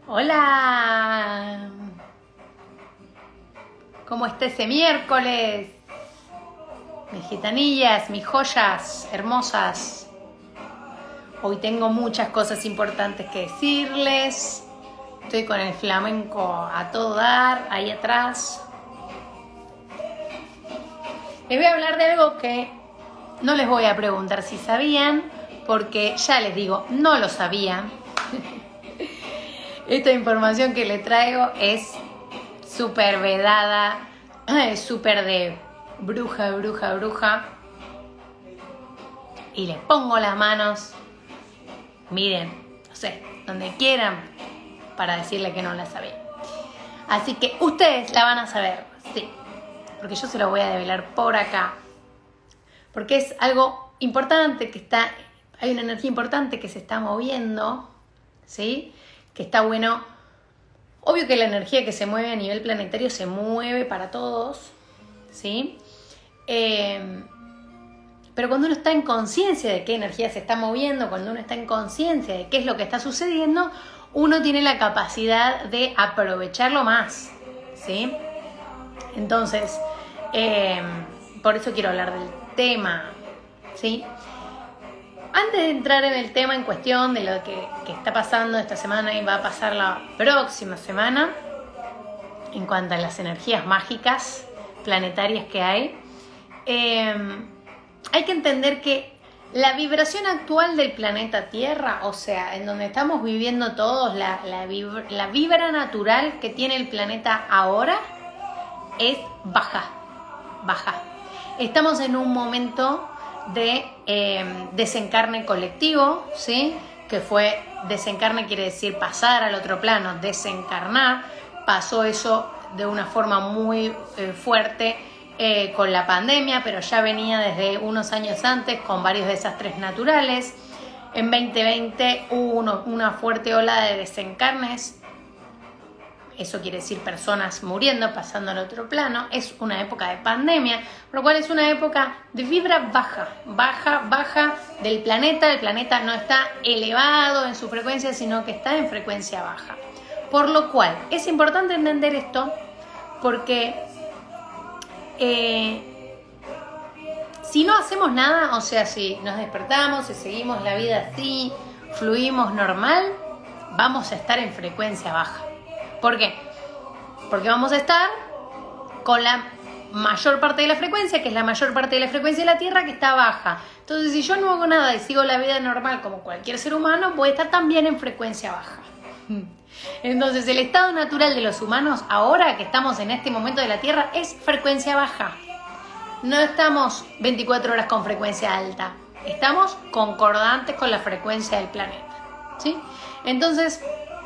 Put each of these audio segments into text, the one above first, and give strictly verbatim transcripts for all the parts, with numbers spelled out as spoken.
Hola, ¿cómo está ese miércoles? Mis gitanillas, mis joyas hermosas. Hoy tengo muchas cosas importantes que decirles. Estoy con el flamenco a todo dar, ahí atrás. Les voy a hablar de algo que no les voy a preguntar si sabían, porque ya les digo, no lo sabían. Esta información que les traigo es súper vedada, es súper de bruja, bruja, bruja. Y les pongo las manos, miren, no sé, donde quieran, para decirle que no la sabían. Así que ustedes la van a saber, sí, porque yo se lo voy a develar por acá. Porque es algo importante que está, hay una energía importante que se está moviendo, ¿sí? Que está bueno. Obvio que la energía que se mueve a nivel planetario se mueve para todos, ¿sí? Eh, pero cuando uno está en conciencia de qué energía se está moviendo, cuando uno está en conciencia de qué es lo que está sucediendo, uno tiene la capacidad de aprovecharlo más, ¿sí? Entonces, eh, por eso quiero hablar del tema, ¿sí? Antes de entrar en el tema en cuestión de lo que, que está pasando esta semana y va a pasar la próxima semana, en cuanto a las energías mágicas planetarias que hay, eh, hay que entender que la vibración actual del planeta Tierra, o sea, en donde estamos viviendo todos, la, la, vibra, la vibra natural que tiene el planeta ahora es baja, baja. Estamos en un momento de eh, desencarne colectivo, ¿sí? Que fue, desencarne quiere decir pasar al otro plano, desencarnar. Pasó eso de una forma muy eh, fuerte eh, con la pandemia, pero ya venía desde unos años antes con varios desastres naturales. En veinte veinte hubo uno, una fuerte ola de desencarnes. Eso quiere decir personas muriendo, pasando al otro plano. Es una época de pandemia, por lo cual es una época de vibra baja, baja, baja del planeta. El planeta no está elevado en su frecuencia, sino que está en frecuencia baja. Por lo cual es importante entender esto, porque eh, si no hacemos nada, o sea, si nos despertamos y seguimos la vida así, fluimos normal, vamos a estar en frecuencia baja. ¿Por qué? Porque vamos a estar con la mayor parte de la frecuencia, que es la mayor parte de la frecuencia de la Tierra, que está baja. Entonces, si yo no hago nada y sigo la vida normal como cualquier ser humano, voy a estar también en frecuencia baja. Entonces, el estado natural de los humanos, ahora que estamos en este momento de la Tierra, es frecuencia baja. No estamos veinticuatro horas con frecuencia alta. Estamos concordantes con la frecuencia del planeta, ¿sí? Entonces,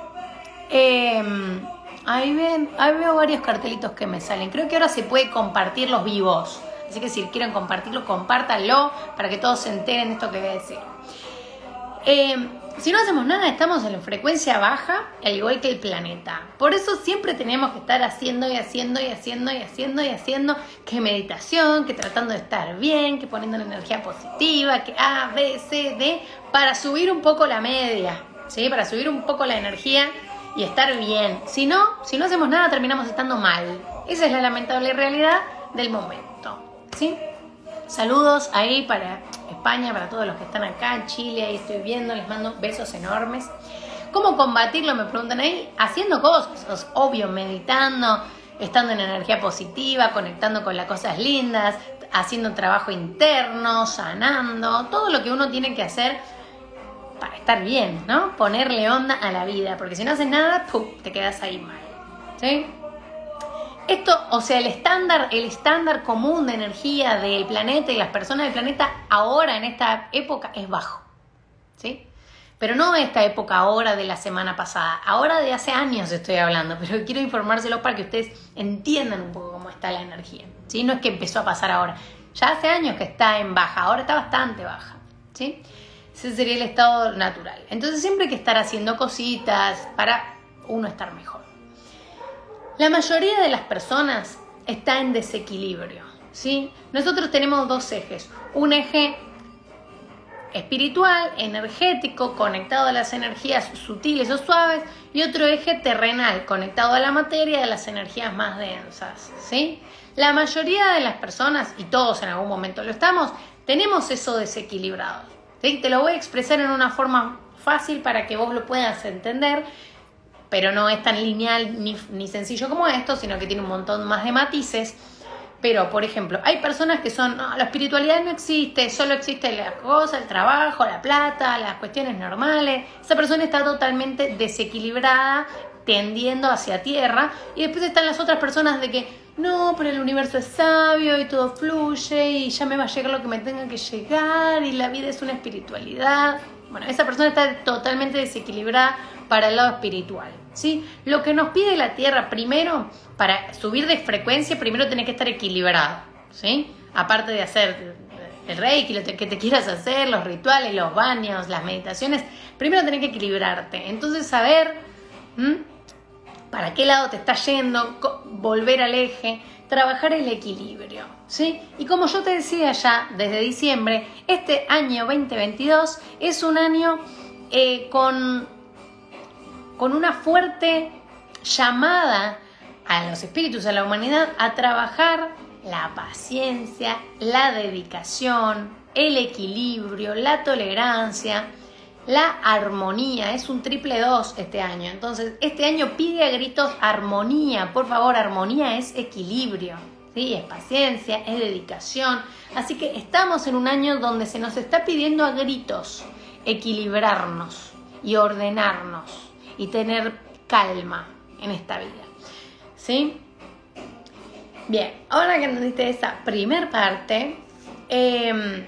Eh, ahí, ven, ahí veo varios cartelitos que me salen. Creo que ahora se puede compartir los vivos. Así que si quieren compartirlo, compártanlo para que todos se enteren de esto que voy a decir. Eh, si no hacemos nada, estamos en la frecuencia baja, al igual que el planeta. Por eso siempre tenemos que estar haciendo y haciendo y haciendo y haciendo y haciendo. Que meditación, que tratando de estar bien, que poniendo la energía positiva, que A, B, C, D, para subir un poco la media, ¿sí? Para subir un poco la energía y estar bien. Si no, si no hacemos nada, terminamos estando mal. Esa es la lamentable realidad del momento, ¿sí? Saludos ahí para España, para todos los que están acá en Chile, ahí estoy viendo, les mando besos enormes. ¿Cómo combatirlo? Me preguntan ahí, haciendo cosas, es obvio, meditando, estando en energía positiva, conectando con las cosas lindas, haciendo trabajo interno, sanando, todo lo que uno tiene que hacer para estar bien, ¿no? Ponerle onda a la vida, porque si no haces nada, ¡pum!, te quedas ahí mal, ¿sí? Esto, o sea, el estándar, el estándar común de energía del planeta y las personas del planeta ahora, en esta época, es bajo, ¿sí? Pero no esta época ahora de la semana pasada, ahora de hace años estoy hablando, pero quiero informárselo para que ustedes entiendan un poco cómo está la energía, ¿sí? No es que empezó a pasar ahora, ya hace años que está en baja, ahora está bastante baja, ¿sí? Ese sería el estado natural. Entonces siempre hay que estar haciendo cositas para uno estar mejor. La mayoría de las personas está en desequilibrio, ¿sí? Nosotros tenemos dos ejes. Un eje espiritual, energético, conectado a las energías sutiles o suaves, y otro eje terrenal, conectado a la materia, a las energías más densas, ¿sí? La mayoría de las personas, y todos en algún momento lo estamos, tenemos eso desequilibrado, ¿sí? Te lo voy a expresar en una forma fácil para que vos lo puedas entender, pero no es tan lineal ni, ni sencillo como esto, sino que tiene un montón más de matices. Pero, por ejemplo, hay personas que son, no, la espiritualidad no existe, solo existe la cosa, el trabajo, la plata, las cuestiones normales. Esa persona está totalmente desequilibrada, tendiendo hacia tierra. Y después están las otras personas de que, no, pero el universo es sabio y todo fluye y ya me va a llegar lo que me tenga que llegar y la vida es una espiritualidad. Bueno, esa persona está totalmente desequilibrada para el lado espiritual, ¿sí? Lo que nos pide la tierra primero, para subir de frecuencia, primero tenés que estar equilibrado, ¿sí? Aparte de hacer el reiki, lo que te quieras hacer, los rituales, los baños, las meditaciones, primero tenés que equilibrarte. Entonces, saber ¿m? para qué lado te está yendo, volver al eje, trabajar el equilibrio, ¿sí? Y como yo te decía ya desde diciembre, este año veinte veintidós es un año eh, con, con una fuerte llamada a los espíritus, a la humanidad, a trabajar la paciencia, la dedicación, el equilibrio, la tolerancia, la armonía. Es un triple dos este año. Entonces, este año pide a gritos armonía. Por favor, armonía es equilibrio, ¿sí? Es paciencia, es dedicación. Así que estamos en un año donde se nos está pidiendo a gritos equilibrarnos y ordenarnos y tener calma en esta vida, ¿sí? Bien, ahora que entendiste esa primer parte, eh,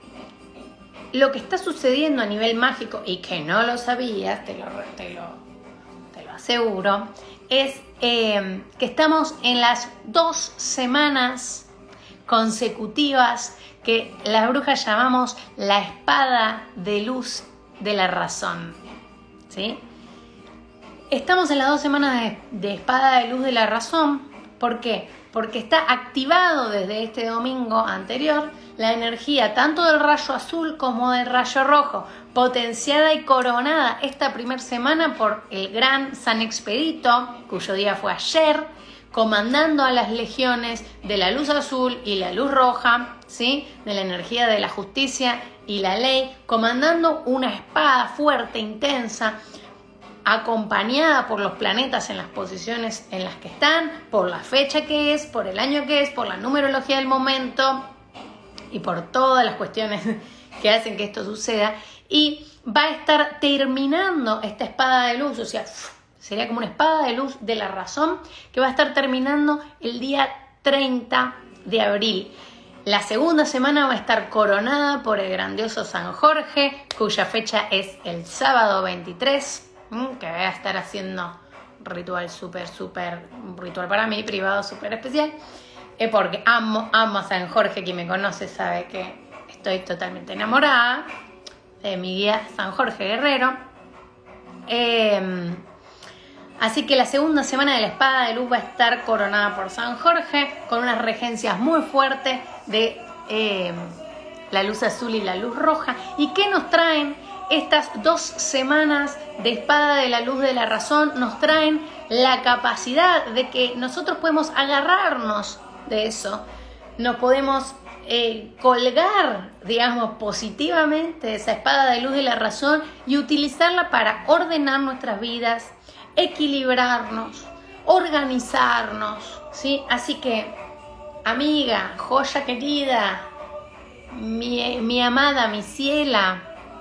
lo que está sucediendo a nivel mágico, y que no lo sabías, te lo, te lo, te lo aseguro, es eh, que estamos en las dos semanas consecutivas que las brujas llamamos la espada de luz de la razón, ¿sí? Estamos en las dos semanas de, de espada de luz de la razón. ¿Por qué? Porque está activado desde este domingo anterior la energía tanto del rayo azul como del rayo rojo, potenciada y coronada esta primera semana por el gran San Expedito, cuyo día fue ayer, comandando a las legiones de la luz azul y la luz roja, ¿sí? De la energía de la justicia y la ley, comandando una espada fuerte, intensa, acompañada por los planetas en las posiciones en las que están, por la fecha que es, por el año que es, por la numerología del momento y por todas las cuestiones que hacen que esto suceda. Y va a estar terminando esta espada de luz, o sea, sería como una espada de luz de la razón, que va a estar terminando el día treinta de abril. La segunda semana va a estar coronada por el grandioso San Jorge, cuya fecha es el sábado veintitrés, que voy a estar haciendo un ritual súper, súper, un ritual para mí, privado, súper especial, eh, porque amo, amo a San Jorge. Quien me conoce sabe que estoy totalmente enamorada de mi guía San Jorge Guerrero. Eh, así que la segunda semana de la espada de luz va a estar coronada por San Jorge, con unas regencias muy fuertes de eh, la luz azul y la luz roja. ¿Y qué nos traen? Estas dos semanas de espada de la luz de la razón nos traen la capacidad de que nosotros podemos agarrarnos de eso, nos podemos eh, colgar, digamos, positivamente de esa espada de luz de la razón y utilizarla para ordenar nuestras vidas, equilibrarnos, organizarnos, ¿sí? Así que, amiga, joya querida, mi, mi amada, mi ciela,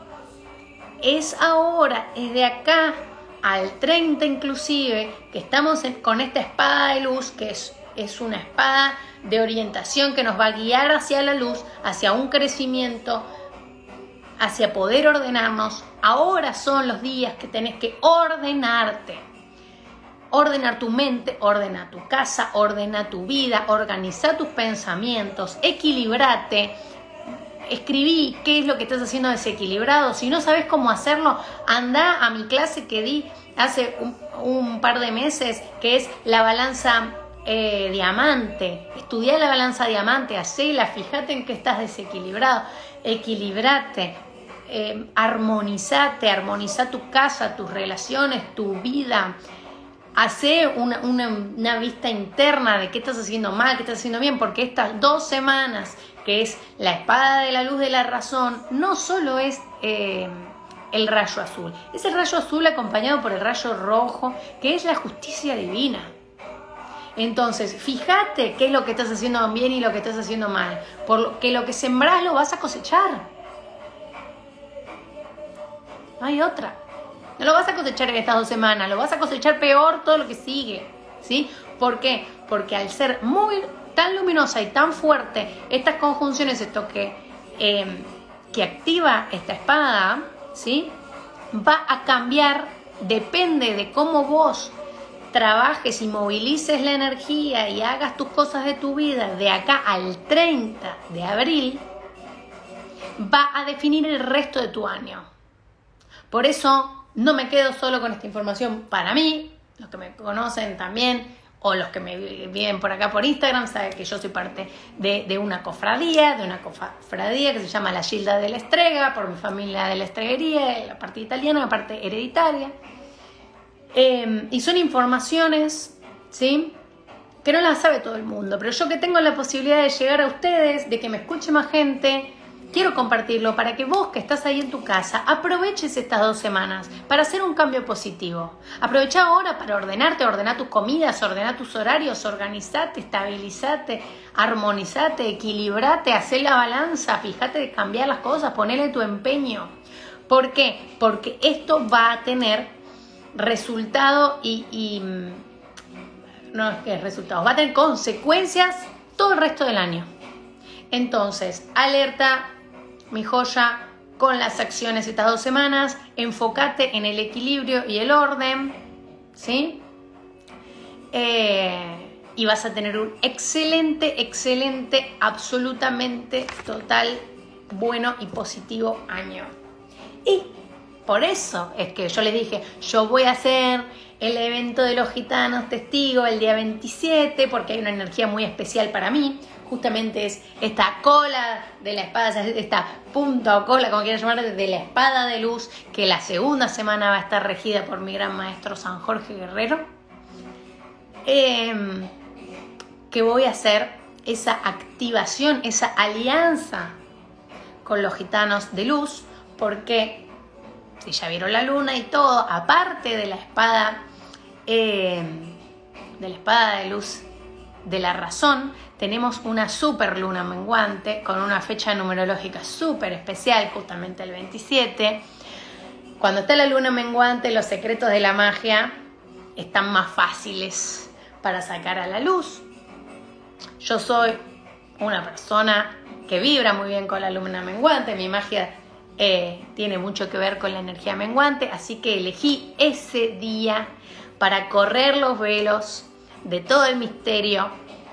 es ahora, es de acá al treinta inclusive, que estamos en, con esta espada de luz, que es, es una espada de orientación que nos va a guiar hacia la luz, hacia un crecimiento, hacia poder ordenarnos. Ahora son los días que tenés que ordenarte. Ordenar tu mente, ordena tu casa, ordena tu vida, organiza tus pensamientos, equilibrate. Escribí qué es lo que estás haciendo desequilibrado. Si no sabes cómo hacerlo, anda a mi clase que di hace un, un par de meses, que es la balanza eh, diamante. Estudiá la balanza diamante, hacela, fíjate en que estás desequilibrado, equilibrate. eh, armonizate, armoniza tu casa, tus relaciones, tu vida. Hacé una, una, una vista interna de qué estás haciendo mal, qué estás haciendo bien, porque estas dos semanas, que es la espada de la luz de la razón, no solo es eh, el rayo azul, es el rayo azul acompañado por el rayo rojo, que es la justicia divina. Entonces, fíjate qué es lo que estás haciendo bien y lo que estás haciendo mal, porque lo que sembrás lo vas a cosechar. No hay otra. No lo vas a cosechar en estas dos semanas, lo vas a cosechar peor todo lo que sigue, ¿sí? ¿Por qué? Porque al ser muy tan luminosa y tan fuerte, estas conjunciones, esto que, eh, que activa esta espada, ¿sí? Va a cambiar, depende de cómo vos trabajes y movilices la energía y hagas tus cosas de tu vida de acá al treinta de abril, va a definir el resto de tu año. Por eso no me quedo solo con esta información para mí, los que me conocen también, o los que me viven por acá por Instagram, saben que yo soy parte de, de una cofradía, de una cofradía que se llama La Gilda de la Estrega, por mi familia de la estreguería, la parte italiana, la parte hereditaria. Eh, y son informaciones, ¿sí?, que no las sabe todo el mundo, pero yo que tengo la posibilidad de llegar a ustedes, de que me escuche más gente, quiero compartirlo para que vos que estás ahí en tu casa aproveches estas dos semanas para hacer un cambio positivo. Aprovecha ahora para ordenarte, ordenar tus comidas, ordenar tus horarios, organizate, estabilizate, armonizate, equilibrate, hacer la balanza, fíjate de cambiar las cosas, ponele tu empeño. ¿Por qué? Porque esto va a tener resultado y, y no es que resultados, va a tener consecuencias todo el resto del año. Entonces, alerta, mi joya, con las acciones estas dos semanas, enfócate en el equilibrio y el orden, ¿sí? Eh, y vas a tener un excelente, excelente, absolutamente total, bueno y positivo año. Y por eso es que yo les dije, yo voy a hacer el evento de los gitanos testigos el día veintisiete, porque hay una energía muy especial para mí. Justamente es esta cola de la espada, esta punta o cola, como quieran llamar, de la espada de luz, que la segunda semana va a estar regida por mi gran maestro San Jorge Guerrero. Eh, que voy a hacer esa activación, esa alianza con los gitanos de luz, porque si ya vieron la luna y todo, aparte de la espada, eh, de la espada de luz de la razón, tenemos una super luna menguante con una fecha numerológica súper especial, justamente el veintisiete. Cuando está la luna menguante, los secretos de la magia están más fáciles para sacar a la luz. Yo soy una persona que vibra muy bien con la luna menguante, mi magia eh, tiene mucho que ver con la energía menguante, así que elegí ese día para correr los velos de todo el misterio,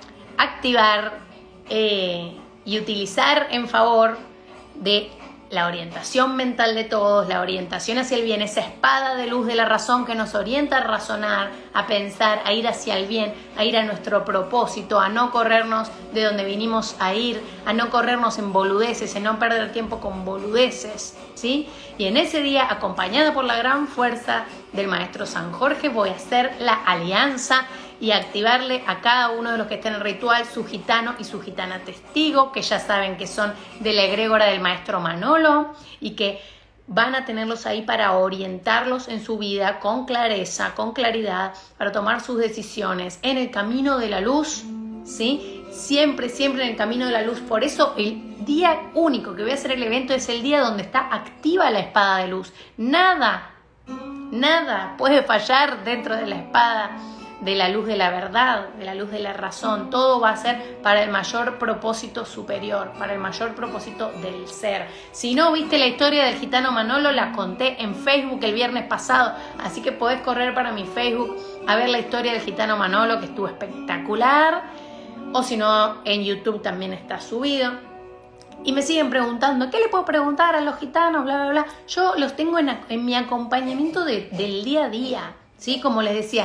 activar eh, y utilizar en favor de la orientación mental de todos, la orientación hacia el bien, esa espada de luz de la razón que nos orienta a razonar, a pensar, a ir hacia el bien, a ir a nuestro propósito, a no corrernos de donde vinimos a ir, a no corrernos en boludeces, en no perder tiempo con boludeces, ¿sí? Y en ese día, acompañada por la gran fuerza del maestro San Jorge, voy a hacer la alianza y activarle a cada uno de los que estén en el ritual su gitano y su gitana testigo, que ya saben que son de la egregora del maestro Manolo y que van a tenerlos ahí para orientarlos en su vida con clareza, con claridad, para tomar sus decisiones en el camino de la luz, ¿sí? Siempre, siempre en el camino de la luz. Por eso el día único que voy a hacer el evento es el día donde está activa la espada de luz. Nada, nada puede fallar dentro de la espada de la luz de la verdad, de la luz de la razón. Todo va a ser para el mayor propósito superior, para el mayor propósito del ser. Si no viste la historia del gitano Manolo, la conté en Facebook el viernes pasado, así que podés correr para mi Facebook a ver la historia del gitano Manolo, que estuvo espectacular, o si no, en YouTube también está subido. Y me siguen preguntando, ¿qué le puedo preguntar a los gitanos? Bla, bla, bla. Yo los tengo en, en mi acompañamiento de, del día a día, ¿sí? Como les decía,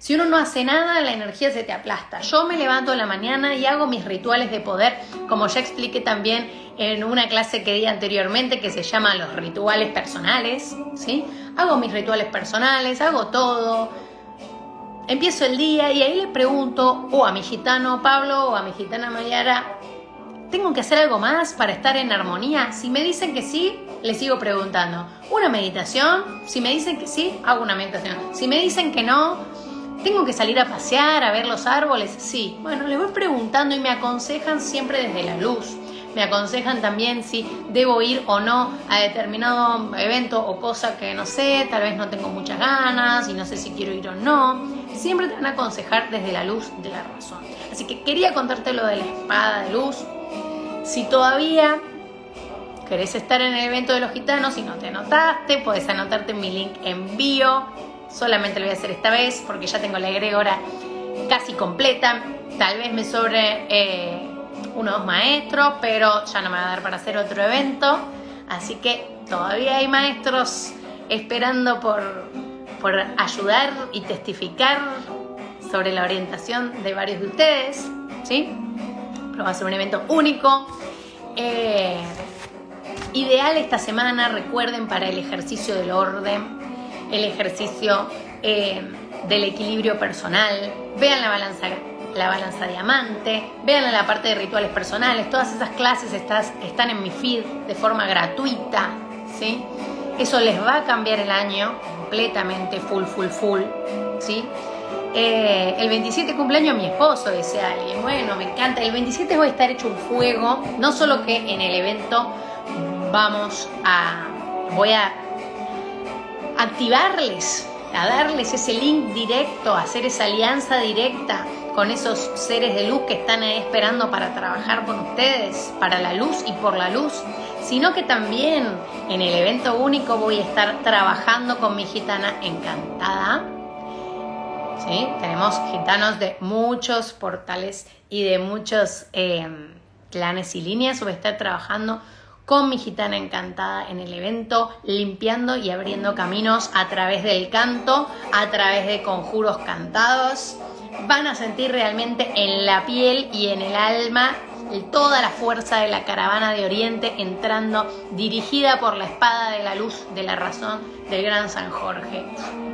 Si uno no hace nada, la energía se te aplasta. Yo me levanto en la mañana y hago mis rituales de poder, como ya expliqué también en una clase que di anteriormente que se llama los rituales personales, ¿sí? Hago mis rituales personales, hago todo. Empiezo el día y ahí le pregunto o a mi gitano Pablo o a mi gitana Mayara, ¿tengo que hacer algo más para estar en armonía? Si me dicen que sí, les sigo preguntando. ¿Una meditación? Si me dicen que sí, hago una meditación. Si me dicen que no, ¿tengo que salir a pasear, a ver los árboles? Sí. Bueno, les voy preguntando y me aconsejan siempre desde la luz. Me aconsejan también si debo ir o no a determinado evento o cosa que no sé, tal vez no tengo muchas ganas y no sé si quiero ir o no. Siempre te van a aconsejar desde la luz de la razón. Así que quería contarte lo de la espada de luz. Si todavía querés estar en el evento de los gitanos y no te anotaste, podés anotarte en mi link en bio. Solamente lo voy a hacer esta vez porque ya tengo la egregora casi completa. Tal vez me sobre eh, uno o dos maestros, pero ya no me va a dar para hacer otro evento. Así que todavía hay maestros esperando por, por ayudar y testificar sobre la orientación de varios de ustedes, ¿sí? Pero va a ser un evento único. Eh, ideal esta semana, recuerden, para el ejercicio del orden, el ejercicio eh, del equilibrio personal. Vean la balanza, la balanza diamante, vean la parte de rituales personales. Todas esas clases estás, están en mi feed de forma gratuita, ¿sí? Eso les va a cambiar el año completamente, full, full, full, ¿sí? Eh, el veintisiete cumpleaños mi esposo, dice alguien. Bueno, me encanta. El veintisiete voy a estar hecho un fuego. No solo que en el evento vamos a... voy a activarles, a darles ese link directo, a hacer esa alianza directa con esos seres de luz que están ahí esperando para trabajar con ustedes, para la luz y por la luz, sino que también en el evento único voy a estar trabajando con mi gitana encantada. ¿Sí? Tenemos gitanos de muchos portales y de muchos eh, clanes y líneas. Voy a estar trabajando con mi gitana encantada en el evento, limpiando y abriendo caminos a través del canto, a través de conjuros cantados. Van a sentir realmente en la piel y en el alma toda la fuerza de la caravana de Oriente entrando, dirigida por la espada de la luz de la razón del gran San Jorge.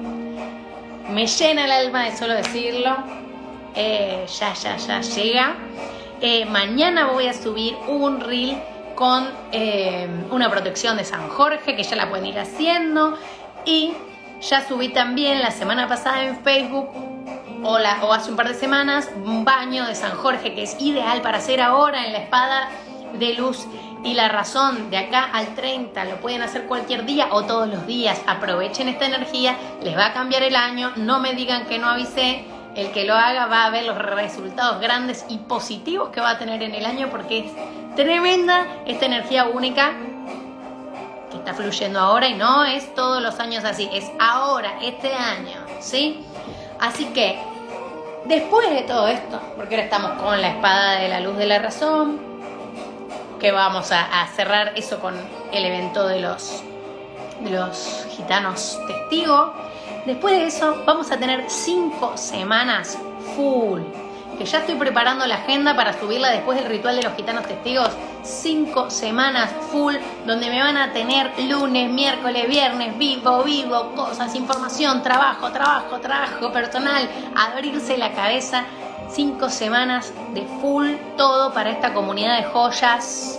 Me llena el alma de solo decirlo. Eh, ya, ya, ya llega. Eh, mañana voy a subir un reel con eh, una protección de San Jorge, que ya la pueden ir haciendo. Y ya subí también la semana pasada en Facebook, o, la, o hace un par de semanas, un baño de San Jorge, que es ideal para hacer ahora en la espada de luz y la razón, de acá al treinta. Lo pueden hacer cualquier día o todos los días. Aprovechen esta energía, les va a cambiar el año. No me digan que no avisé. El que lo haga va a ver los resultados grandes y positivos que va a tener en el año, porque es tremenda esta energía única que está fluyendo ahora, y no es todos los años así, es ahora, este año, ¿sí? Así que después de todo esto, porque ahora estamos con la espada de la luz de la razón, que vamos a, a cerrar eso con el evento de los, de los gitanos testigos. Después de eso vamos a tener cinco semanas full, que ya estoy preparando la agenda para subirla después del ritual de los gitanos testigos. Cinco semanas full, donde me van a tener lunes, miércoles, viernes, vivo, vivo, cosas, información, trabajo, trabajo, trabajo personal, abrirse la cabeza. Cinco semanas de full todo para esta comunidad de joyas.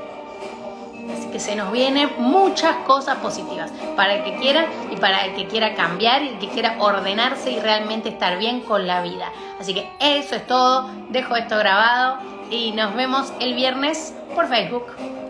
Así que se nos vienen muchas cosas positivas para el que quiera y para el que quiera cambiar y el que quiera ordenarse y realmente estar bien con la vida. Así que eso es todo. Dejo esto grabado y nos vemos el viernes por Facebook.